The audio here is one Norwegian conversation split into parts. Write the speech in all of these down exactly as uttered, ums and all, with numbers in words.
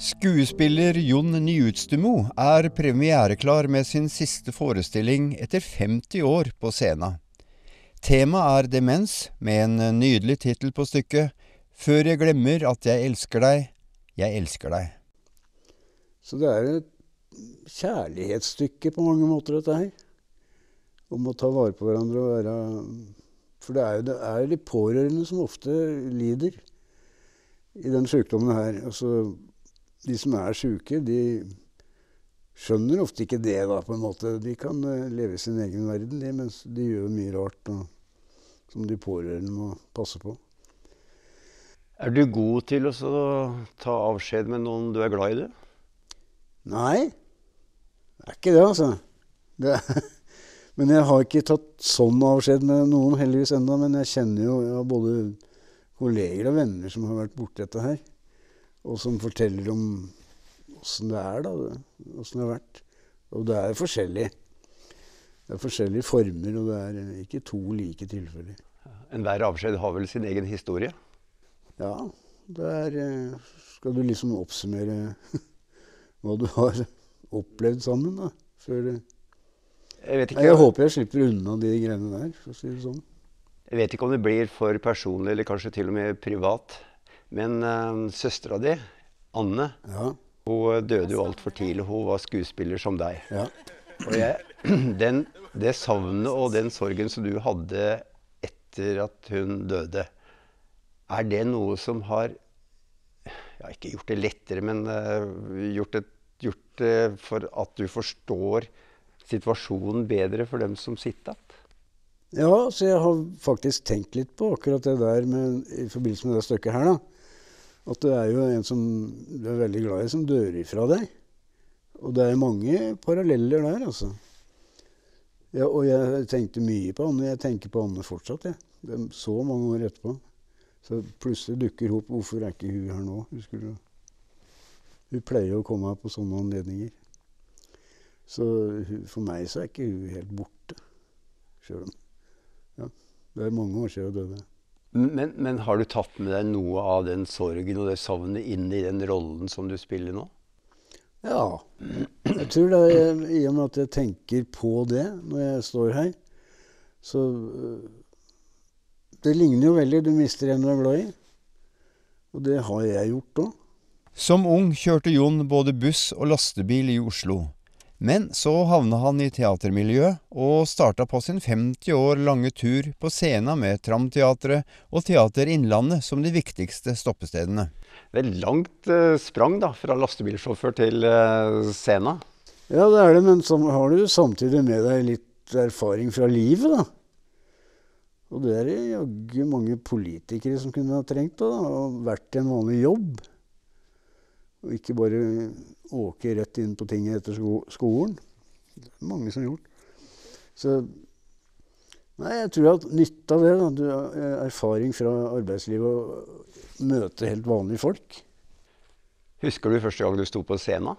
Skuespiller Jon Nyutstemo er premiereklar med sin siste forestilling etter femti år på scenen. Temaet er demens, med en nydelig titel på stykket «Før jeg glemmer at jeg elsker deg, jeg elsker deg». Så det er et kjærlighetsstykke på mange måter, dette her. Om å ta vare på hverandre og være... For det er jo det er de pårørende som ofte lider i den sykdommen her. Altså, de som er syke, de skjønner ofte ikke det da, på en måte. De kan leve i sin egen verden, de, mens de gjør mye rart og, som de pårørende må passe på. Er du god til å ta avskjed med noen du er glad i, det? Nei, det er ikke det, altså. Det er, men jeg har ikke tatt sånn avskjed med noen heldigvis enda, men jeg kjenner jo jeg har både kolleger og venner som har vært borte dette her, og som forteller om hvordan det er da, hvordan det har vært. Og det er forskjellig. Det er forskjellige former, og det er ikke to like tilfeller. En hver avskjed har vel sin egen historie? Ja, det er, skal du liksom oppsummere hva du har opplevd sammen da, før... Jeg, vet ikke, jeg håper jeg slipper unna de greiene der, for å si det sånn. Jeg vet ikke om det blir for personlig, eller kanskje til og med privat. Men uh, søstera di, Anne, ja. Hun døde jo alt for tidlig. Hun var skuespiller som deg. Ja. Og jeg, den, det savnet og den sorgen som du hadde etter at hun døde, er det noe som har, ja, ikke gjort det lettere, men uh, gjort, det, gjort det for at du forstår situasjonen bedre for dem som sitter? Ja, så jeg har faktisk tenkt litt på akkurat det der med, i forbindelse med det stykket her da. At det er jo en som du er veldig glad i som dør ifra deg. Og det er mange paralleller der, altså. Ja, og jeg tenkte mye på Anne. Jeg tenker på Anne fortsatt, jeg. Det er så mange år etterpå. Så plutselig dukker hun opp. Hvorfor er ikke hun her nå? Husker du? Hun pleier å komme på sånne anledninger. Så for meg så er ikke hun helt borte. Selv om, ja, det er mange år siden hun døde. Men, men har du tatt med deg noe av den sorgen og det savnet inn i den rollen som du spiller nå? Ja, jeg tror det er i og med at jeg tenker på det når jeg står her. Så det ligner jo veldig, du mister en du er glad i. Og det har jeg gjort også. Som ung kjørte Jon både buss og lastebil i Oslo. Men så havna han i teatermiljøet og starta på sin femti år lange tur på scenen med Tramteatret og Teater Innlandet som de viktigste stoppestedene. Det er langt uh, sprang da, fra lastebilsjåfør til uh, scenen. Ja, det er det, men så har du samtidig med deg litt erfaring fra livet da. Og det er jo mange politikere som kunne ha trengt da, og vært i en vanlig jobb. Og ikke bare åke rett inn på tinget etter sko skolen. Det er mange som har gjort. Så nei, jeg tror at nytt av det, da, du har erfaring fra arbeidslivet og møte helt vanlige folk. Husker du første gang du sto på scenen?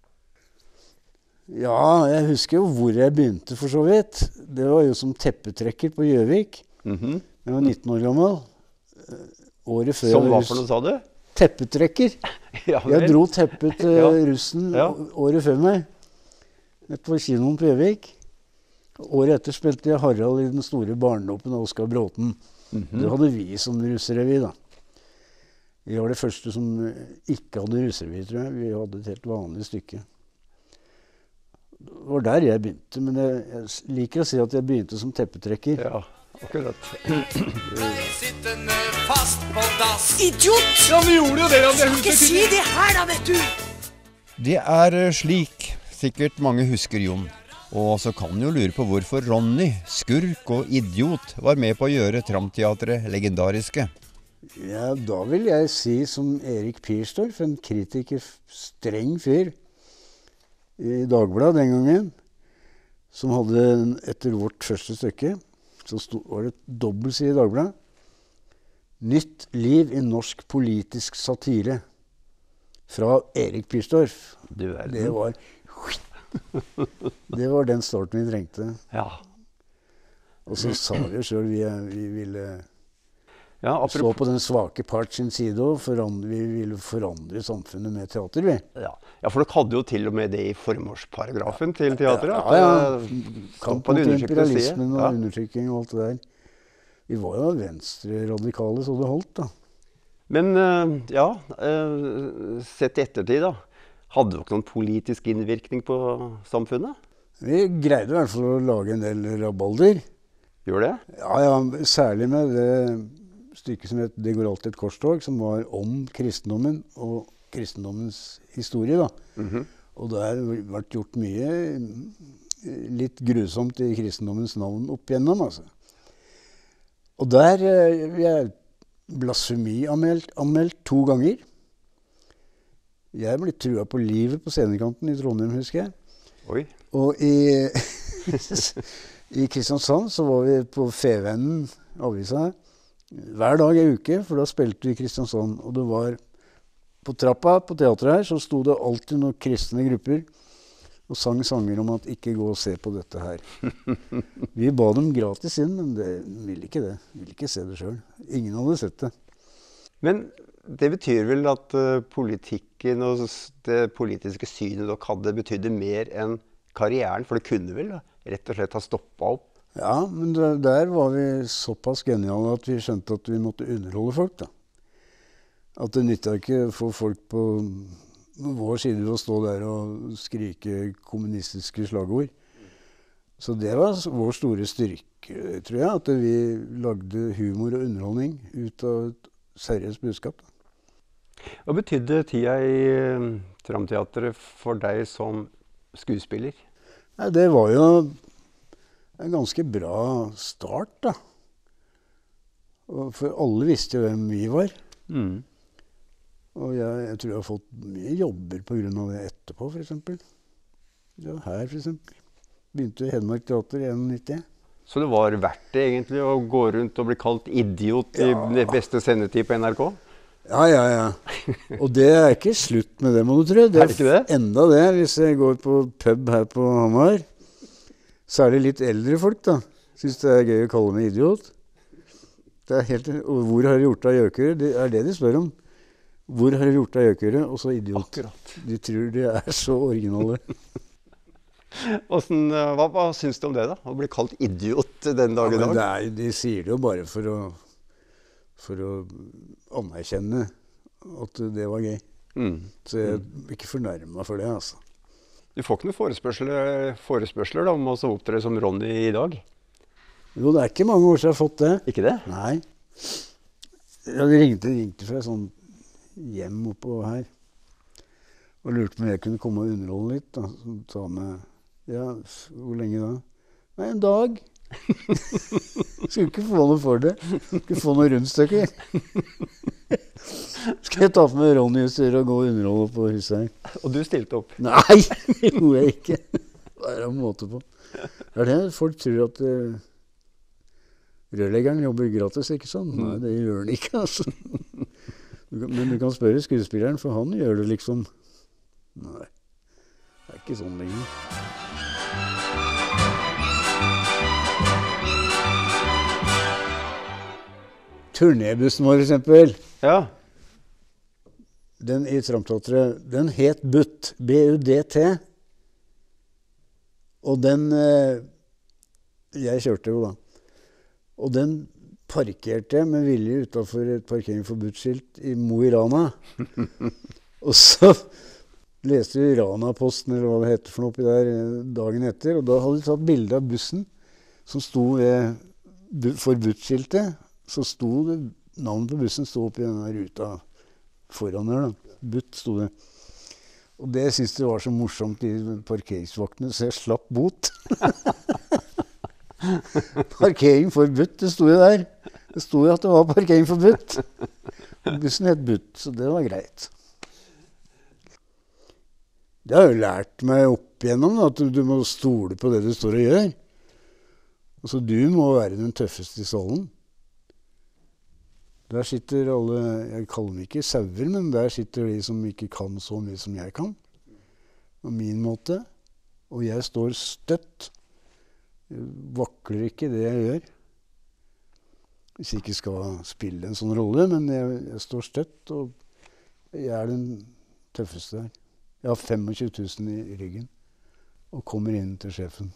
Ja, jeg husker jo hvor jeg begynte for så vidt. Det var jo som teppetrekker på Gjøvik. Mm-hmm. Jeg var nitten år gammel. Året før som hva for noe, sa du? Teppetrekker. Ja, jeg dro teppet til ja. russen ja. året før meg. Etter på kinoen på Gjøvik. Året etter spilte jeg Harald i den store barndoppen av Oskar Bråten. Mm-hmm. Det hadde vi som russerevy da. Vi var det første som ikke hadde russerevy, tror jeg. Vi hadde et helt vanlig stykke. Det var der jeg begynte, men jeg, jeg liker å si at jeg begynte som teppetrekker. Ja, akkurat. Sittende fast på dass. Idiot! Ja, vi gjorde jo det. Jeg skal ikke si det her da, vet du. Det er slik, sikkert mange husker Jon. Og så kan jo lure på hvorfor Ronny, skurk og idiot, var med på å gjøre Tramteatret legendariske. Ja, da vil jeg si som Erik Pierstorff, en kritiker, streng fyr, i Dagbladet den gangen, som hadde, etter vårt første stykke, så stod, var det et dobbeltside i Dagbladet. Nytt liv i norsk politisk satire. Fra Erik Pierstorff. Du er det var... Det var den starten vi trengte. Ja. Og så sa vi jo selv, vi, vi ville Ja, Stå apropos, på den svake part sin side, og forandre, vi ville forandre samfunnet med teater, vi. ja. ja, for dere hadde jo til og med det i formålsparagrafen til teatret. Ja, ja. At det stod Kamp på mot den undertrykte side. imperialismen og Ja. undertrykking og alt det der. Vi var jo venstre-radikale så det holdt, da. Men eh, ja, eh, sett i ettertid da, hadde dere noen politisk innvirkning på samfunnet? Vi greide i hvert fall å lage en del rabalder. Gjør det? Ja, ja, særlig med det stykket som het Det går alltid et korstog, som var om kristendommen og kristendommens historie, da. Mhm. Og det har vært gjort mye litt grusomt i kristendommens navn opp igjennom, altså. Og der eh, vi er blasfemi anmeldt, anmeldt to ganger. Jeg er blitt trua på livet på scenekanten i Trondheim, husker jeg. Oi. Og i, i Kristiansand så var vi på Fevennen, avisa, hver dag i uke, for da spilte vi i Kristiansand. Og det var på trappa på teatret her, så sto det alltid noen kristne grupper og sang sanger om at ikke gå og se på dette her. Vi ba dem gratis inn, men de ville ikke det. De ville ikke se det selv. Ingen hadde sett det. Men det betyr vel at uh, politikken og s- det politiske synet dere hadde betydde mer enn karrieren, for det kunne vel da, rett og slett ha stoppet opp? Ja, men der, der var vi såpass geniale at vi skjønte at vi måtte underholde folk, da. At det nytta ikke for folk på vår side å stå der og skrike kommunistiske slagord. Så det var s- vår store styrke, tror jeg, at vi lagde humor og underholdning ut av et seriøst budskap. Da. Hva betydde tida i uh, Tramteatret for deg som skuespiller? Nei, det var jo en ganske bra start, da. Og for alle visste jo hvem vi var. Mm. Og jeg, jeg tror jeg har fått mye jobber på grunn av det etterpå, for eksempel. Ja, her, for eksempel. Begynte i Hedmark Teater i nittien. Så det var verdt det egentlig å gå rundt og bli kalt idiot i det beste sendetid på N R K? Ja, ja, ja. Og det er ikke slutt med det, må du tro. Det Er det ikke det? enda det, hvis jeg går på pub her på Hamar. Særlig litt eldre folk, da. Syns det er gøy å kalle meg idiot. Det er helt, og hvor har du gjort av gjøkere? Det er det de spør om. Hvor har du gjort av gjøkere? Og så idiot. Akkurat. De tror de er så originale. Hvordan, uh, hva, hva syns du om det da? Å bli kalt idiot den dag i Ja, men dag? det er, de sier det jo bare for å, for å anerkjenne at det var gøy. Mm. Så jeg er ikke fornærma for det, altså. Du får ikke noen forespørsler, forespørsler da, om å opptre som Ronny i dag? Jo, det er ikke mange år siden jeg har fått det. Ikke det? Nei. Ja, de ringte, ringte fra sånn hjem oppå her. Og lurte på om jeg kunne komme og underholde litt. Da. Så ta med, ja, f- hvor lenge da? Nei, en dag. Skulle ikke få noe for det. Skulle få noe rundstykker. Skal jeg ta på meg Ronny Juster og gå og underholde på huset her? Og du stilte opp. Nei, det gjorde jeg ikke. Det er en måte på. Det er det folk tror at uh, rørleggeren jobber gratis, ikke sånn? Nei, det gjør han ikke, altså. Du kan- Men du kan spørre skuespilleren, for han gjør det liksom. Nei, det er ikke sånn lenger. Turnébussen vår, for eksempel. Ja. Den i Tramteatret, den het Butt, B U D T. Og den eh, Jeg kjørte jo da. Og den parkerte jeg med vilje utenfor et parkering forbudt-skilt i Mo i Rana. Og så leste vi Rana-posten, eller hva det heter for noe oppi der, eh, dagen etter. Og da hadde de tatt bilde av bussen som sto ved bu- forbudt-skiltet. Så sto det, navnet på bussen sto oppi denne ruta foran her, da. Butt sto det. Og det syntes de var så morsomt, de parkeringsvaktene, så jeg slapp bot. Parkering forbudt, det sto jo der. Det sto jo at det var parkering forbudt. Og bussen het Butt, så det var greit. Det har jo lært meg opp igjennom, da, at du, du må stole på det du står og gjør. Altså, du må være den tøffeste i salen. Der sitter alle, jeg kaller dem ikke sauer, men der sitter de som ikke kan så mye som jeg kan. På min måte. Og jeg står støtt. Jeg vakler ikke det jeg gjør. Hvis jeg ikke skal spille en sånn rolle, men jeg, jeg står støtt, og jeg er den tøffeste der. Jeg har tjuefem tusen i ryggen, og kommer inn til sjefen.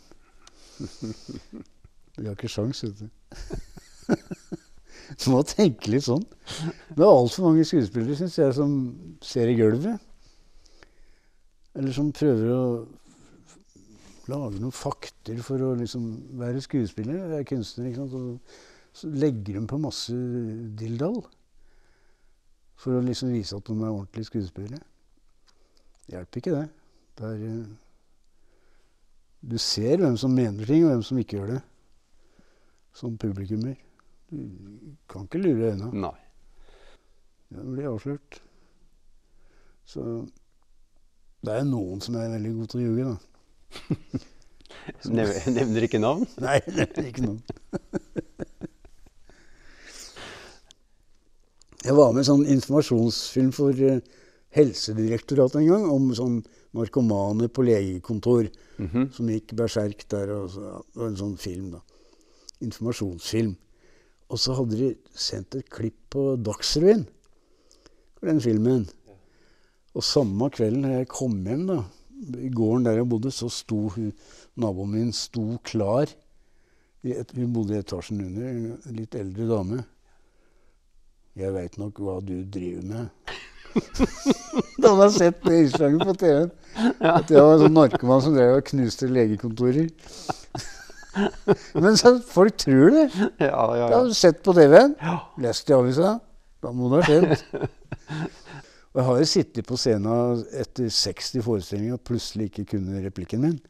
Jeg har ikke sjans, vet du. Du må tenke litt sånn. Det er alt for mange skuespillere, synes jeg, som ser i gulvet. Eller som prøver å lage noen fakter for å liksom være skuespiller. Jeg er kunstner, ikke sant? Og så legger de på masse dildal for å liksom vise at de er ordentlige skuespillere. Det hjelper ikke det. Det er, du ser hvem som mener ting, og hvem som ikke gjør det. Som publikummer. Du kan ikke lure øynene. Nei. Det blir avslørt. Så det er noen som er veldig gode til å ljuge, da. Nev nevner ikke navn? Nei, nevner ikke navn. Jeg var med i en sånn informasjonsfilm for uh, Helsedirektoratet en gang, om sånn narkomane på legekontor, mm-hmm. som gikk berserk der, og så, det var en sånn film da. Informasjonsfilm. Og så hadde de sendt et klipp på Dagsrevyen for den filmen. Og samme kvelden når jeg kom hjem da, i gården der jeg bodde, så sto hun, naboen min sto klar. I et, hun bodde i etasjen under, en litt eldre dame. Jeg vet nok hva du driver med. Da hadde jeg sett det innslaget på T V-en. At jeg var en sånn narkoman som drev og knuste legekontorer. Men så folk tror det. Ja, ja, ja. Da har du sett på T V-en, lest i avisa, da må det ha skjedd. Og jeg har jo sittet på scenen etter seksti forestillinger og plutselig ikke kunne replikken min.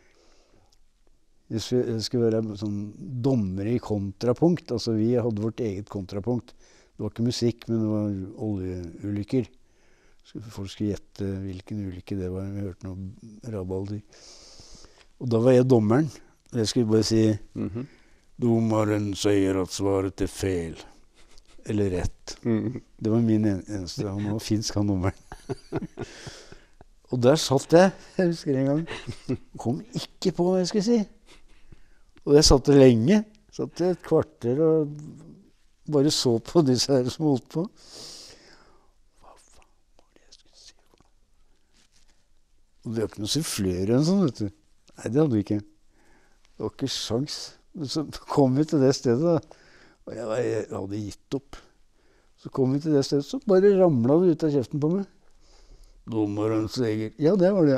Jeg skulle, jeg skulle være sånn dommer i kontrapunkt. Altså vi hadde vårt eget kontrapunkt. Det var ikke musikk, men det var oljeulykker. Folk skulle gjette hvilken ulykke det var. Vi hørte noe rabalder. Og da var jeg dommeren. Jeg skulle bare si, mm-hmm. Dommeren sier at svaret er feil. Eller rett. Mm. Det var min eneste. Han var finsk, han dommeren. Og der satt jeg, jeg husker en gang. Kom ikke på hva jeg skulle si. Og jeg satt der lenge. Satt i et kvarter og bare så på disse her som holdt på. Hva faen var det jeg skulle si? Og vi har ikke noe sufflør eller sånn, vet du. Nei, det hadde vi ikke. Det var ikke sjans. Så kom vi til det stedet da. Og jeg, jeg hadde gitt opp. Så kom vi til det stedet, så bare ramlet det ut av kjeften på meg. Dommeren sier, ja, det var det.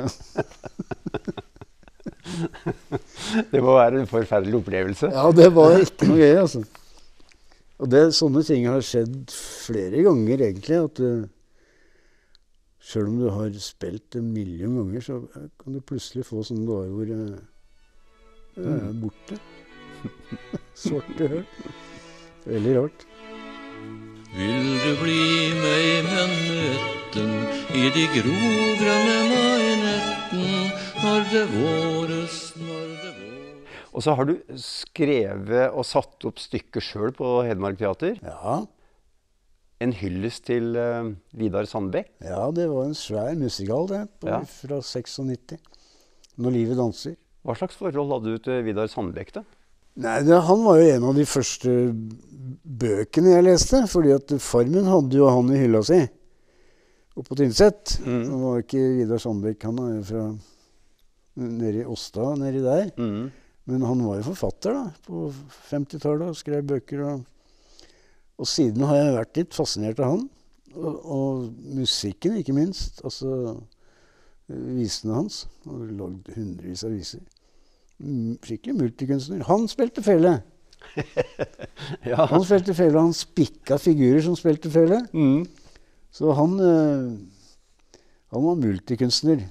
Det må være en forferdelig opplevelse. Ja, det var ikke noe gøy, altså. Og det, sånne ting har skjedd flere ganger, egentlig. At uh, selv om du har spilt en million ganger, så kan du plutselig få sånne dager hvor uh, jeg er borte. Svarte høl. Veldig rart. Vil du bli meg mennesten i de grogrønne mainetten, når det våres, når det våres. Og så har du skrevet og satt opp stykker selv på Hedmark Teater. Ja. En hyllest til uh, Vidar Sandbekk. Ja, det var en svær musikal det, på, ja. Fra nittiseks. Når livet danser. Hva slags forhold hadde du til Vidar Sandbekk da? Nei, det, han var jo en av de første bøkene jeg leste, fordi at far min hadde jo han i hylla si, oppe på Tynset. Mm. Han var ikke Vidar Sandbekk, han er jo fra nede i Åsta, nede der. Mm. Men han var jo forfatter da, på femtitallet og skrev bøker. Og, og siden har jeg vært litt fascinert av han, og, og musikken ikke minst, altså visene hans. Han har lagd hundrevis av viser. Skikkelig multikunstner. Han spilte fele. Ja. Han spilte fele, han spikka figurer som spilte fele. Mm. Så han, øh, han var multikunstner.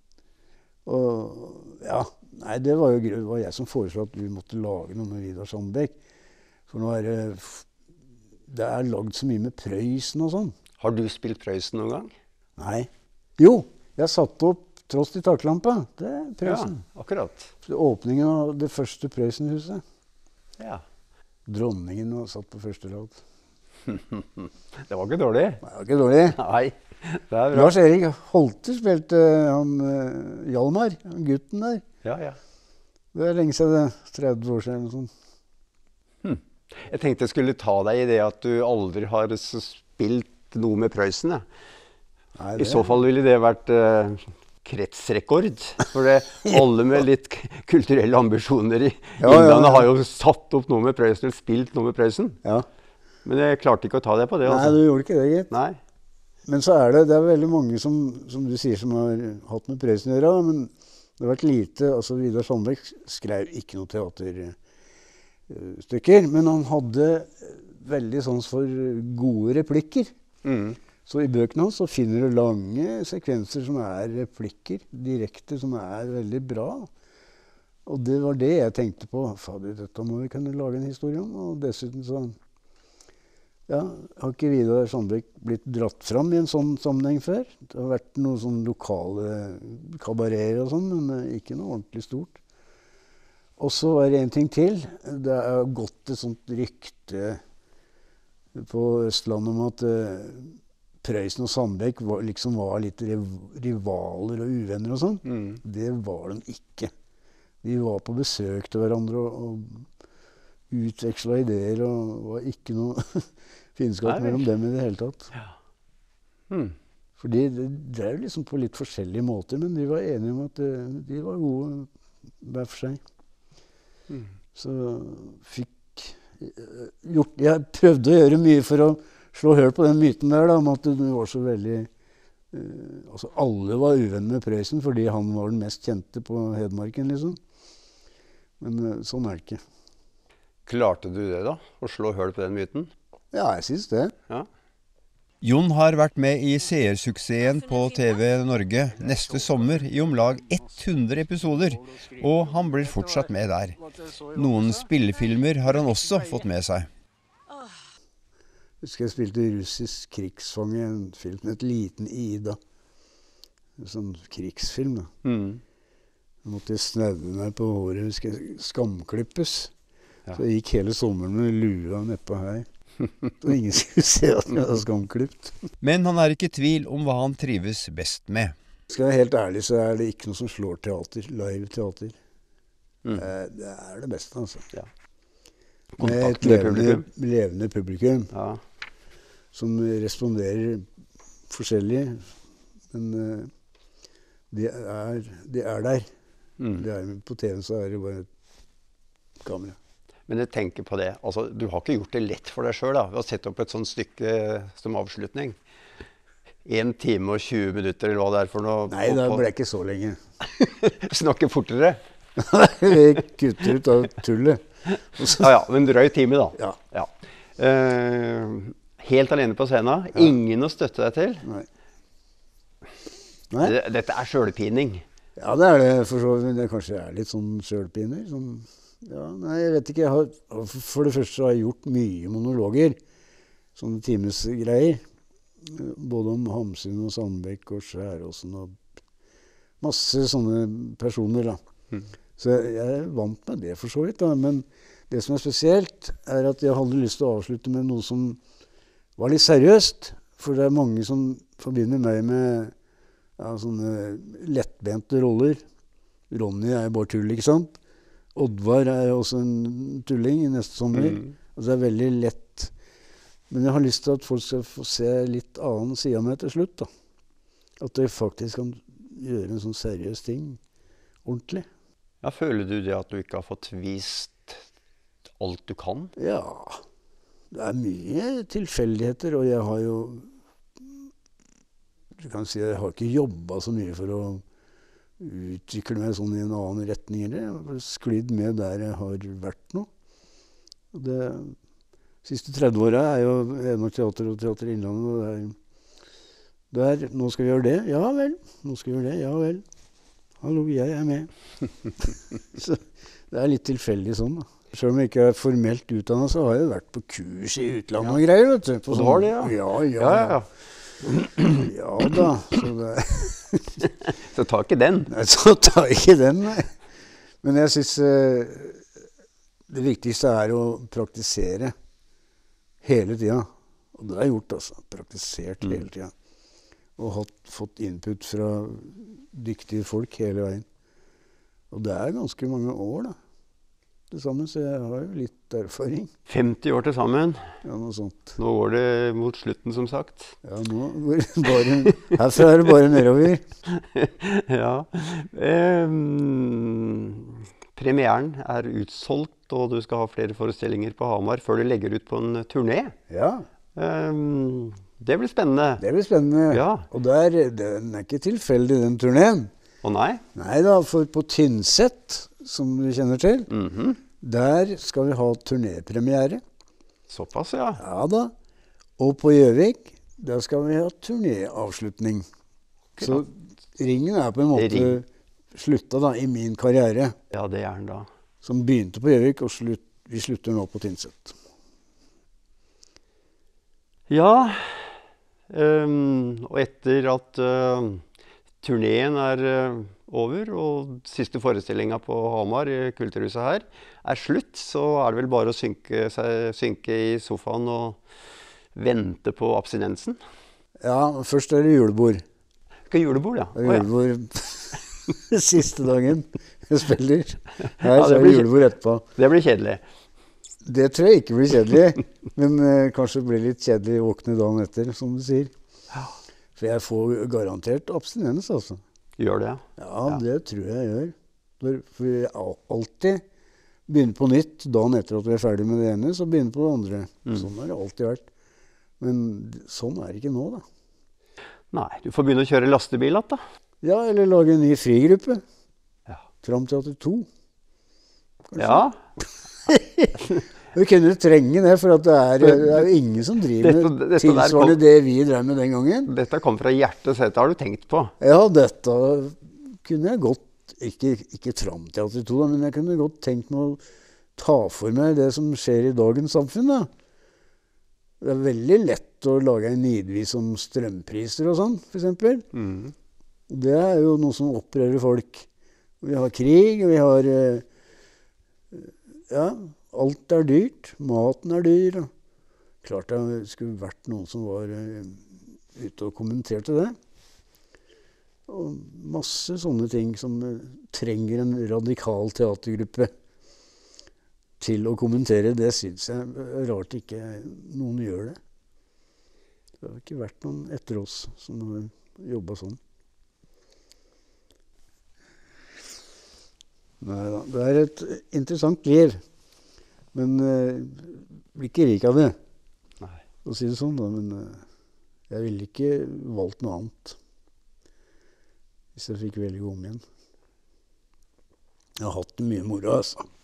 Og ja, nei, det var jo det var jeg som foreslo at vi måtte lage noe med Vidar Sandbekk. For nå er det, det er lagd så mye med Prøysen og sånn. Har du spilt Prøysen noen gang? Nei. Jo, jeg satte opp Trost i taklampa, det er Prøysen. Ja, akkurat. Det åpningen av det første Prøysenhuset. Ja. Dronningen var satt på første rad. Det var ikke dårlig. Det var ikke dårlig. Nei, det er bra. Lars Erik Holte spilte han uh, Hjalmar, han gutten der. Ja, ja. Det er lenge siden det, tretti år siden eller sånn. Hm. Jeg tenkte jeg skulle ta deg i det at du aldri har spilt noe med Prøysen. Ja. Nei, I så fall ville det vært uh, kretsrekord. For det, alle med litt kulturelle ambisjoner i Ja, ja, Innlandet ja. har jo satt opp noe med Prøysen, eller spilt noe med Prøysen. Ja. Men jeg klarte ikke å ta det på det. Nei, Altså. du gjorde ikke det, gitt. Nei. Men så er det, det er veldig mange som, som du sier, som har hatt med Prøysen å gjøre, men det har vært lite. Altså Vidar Sandbeck skrev ikke noe teaterstykker, men han hadde veldig sans for gode replikker. Mm. Så i bøkene hans så finner du lange sekvenser som er replikker, direkte, som er veldig bra. Og det var det jeg tenkte på. Fader, dette må vi kunne lage en historie om. Og dessuten så ja, har ikke Vidar Sandbeck blitt dratt fram i en sånn sammenheng før. Det har vært noen sånne lokale kabarerer og sånn, men ikke noe ordentlig stort. Og så var det en ting til. Det har gått et sånt rykte på Østlandet om at uh, Prøysen og Sandbeck var, liksom var litt rivaler og uvenner og sånn. Mm. Det var de ikke. De var på besøk til hverandre og, og utveksla ideer, og var ikke noe fiendskap mellom dem i det hele tatt. Ja. Mm. Fordi det, det er jo liksom på litt forskjellige måter, men de var enige om at de, de var gode hver for seg. Mm. Så fikk gjort, jeg prøvde å gjøre mye for å slå høl på den myten der, da, om at det var så veldig uh, altså alle var uvenner med Prøysen fordi han var den mest kjente på Hedmarken, liksom. Men uh, sånn er det ikke. Klarte du det da? Å slå høl på den myten? Ja, jeg synes det. Ja. Jon har vært med i seersuksessen på T V Norge neste sommer i om lag hundre episoder, og han blir fortsatt med der. Noen spillefilmer har han også fått med seg. Jeg husker jeg spilte russisk krigsfange, en film med et liten Ida. En sånn krigsfilm, da. Mm. Jeg måtte snaue meg på håret, husker jeg, skamklippes. Ja. Så jeg gikk hele sommeren med lua nedpå her. Og ingen skulle se at jeg hadde skamklipt. Men han er ikke i tvil om hva han trives best med. Skal jeg være helt ærlig, så er det ikke noe som slår teater, live teater. Mm. Eh, Det er det beste, altså. Ja. Med et Kontakt med levende, publikum. levende publikum Ja. som responderer forskjellig. Men eh, det er, det er der. Mm. Det er, på T V så er det bare et kamera. Men jeg tenker på det, altså, du har ikke gjort det lett for deg selv da, ved å sette opp et sånt stykke som avslutning. En time og tjue minutter, eller hva det er for noe. Nei, det ble ikke så lenge. Snakke fortere. Vi kutter ut av tullet. Og så- Ja, ja, men drøy time da. Ja. Ja. Eh, helt alene på scenen, ingen å støtte deg til. Nei. Nei? Det- Dette er selvpining. Ja, det er det for så vidt. Det kanskje er litt sånn selvpiner. Sånn, ja, nei, jeg vet ikke. Jeg har, for det første har jeg gjort mye monologer. Sånne timesgreier. Både om Hamsun og Sandbeck og Skjæråsen og masse sånne personer, da. Mm. Så jeg, jeg er vant med det for så vidt, da. Men det som er spesielt, er at jeg hadde lyst til å avslutte med noe som var litt seriøst. For det er mange som forbinder meg med ja, sånne lettbente roller. Ronny er jo bare tull, ikke sant? Oddvar er jo også en tulling i neste sommer. Mm. Altså det er veldig lett. Men jeg har lyst til at folk skal få se litt annen side av meg til slutt, da. At jeg faktisk kan gjøre en sånn seriøs ting ordentlig. Ja, føler du det at du ikke har fått vist alt du kan? Ja, det er mye tilfeldigheter, og jeg har jo du kan si jeg har ikke jobbet så mye for å utvikle meg sånn i en annen retning. Eller. Jeg har sklidd med der jeg har vært nå. Og det siste tretti åra er jo Hedmark Teater og Teater Innlandet. Og det er, der, nå skal vi gjøre det. Ja vel. Nå skal vi gjøre det. Ja vel. Hallo, jeg er med. Så det er litt tilfeldig sånn, da. Selv om jeg ikke er formelt utdannet, så har jeg vært på kurs i utlandet og greier, vet du. På Og du sånn, har det, ja? Ja, ja. Ja, ja, ja. Ja da. Så, det, Så ta ikke den. nei, så tar jeg ikke den, nei. Men jeg synes eh, det viktigste er å praktisere hele tiden. Og det har jeg gjort, altså. Praktisert Mm. hele tiden. Og hatt, fått input fra dyktige folk hele veien. Og det er ganske mange år, da. til sammen, så jeg har jo litt erfaring. femti år til sammen. Ja, noe sånt. Nå går det mot slutten, som sagt. Ja, nå går det bare, herfra er det bare nedover. Ja. Um, premieren er utsolgt, og du skal ha flere forestillinger på Hamar før du legger ut på en turné. Ja, Um, det blir spennende. det blir spennende. Ja. Og der, den er ikke tilfeldig, den turneen. Å nei? Nei da, for på Tynset, som du kjenner til, Mhm. der skal vi ha turnépremiere. Såpass, ja. Ja da. Og på Gjøvik, der skal vi ha turnéavslutning. Så ringen er på en måte Ring. slutta da, i min karriere, Ja, det er den da. som begynte på Gjøvik, og slutt, vi slutter nå på Tynset. Ja, um, og etter at uh, turneen er uh, over, og siste forestillinga på Hamar, i Kulturhuset her, er slutt, så er det vel bare å synke, seg, synke i sofaen og vente på abstinensen. Ja, først er det julebord. Skal julebord, ja. Det Å, er ja. julebord siste dagen jeg spiller. Her Ja, så det er det blir- julebord etterpå. Det blir kjedelig. Det tror jeg ikke blir kjedelig, men eh, kanskje det blir litt kjedelig å våkne dagen etter, som du sier. For jeg får garantert abstinens, altså. Gjør det, Ja, Ja. det tror jeg jeg gjør. For, for jeg al- alltid begynner på nytt dagen etter at vi er ferdig med det ene, så begynner på det andre. Sånn har det alltid vært. Men d- sånn er det ikke nå, da. Nei, du får begynne å kjøre lastebil igjen, da. Ja, eller lage en ny frigruppe. Ja. Fram til åttito. Ja, Vi kunne trenge det, for at det er, det er jo ingen som driver Dette- med dette der tilsvarende kom- det vi drev med den gangen. dette kom fra hjertet, så dette har du tenkt på. Ja, dette kunne jeg godt, ikke, ikke fram til åttito, da, men jeg kunne godt tenkt meg å ta for meg det som skjer i dagens samfunn. Da. Det er veldig lett å lage en nidvis om strømpriser og sånn, for eksempel. Mm. Det er jo noe som opprører folk. Vi har krig, vi har eh, ja, alt er dyrt. Maten er dyr. Og klart det skulle vært noen som var eh, ute og kommenterte det. Og masse sånne ting som eh, trenger en radikal teatergruppe til å kommentere. Det syns jeg er rart ikke noen gjør det. Det har ikke vært noen etter oss som har jobba sånn. Nei da. Det er et interessant liv. Men eh, blir ikke rik av det, Nei. å si det sånn. Da. Men eh, jeg ville ikke valgt noe annet hvis jeg fikk velge om igjen. Jeg har hatt det mye moro, altså.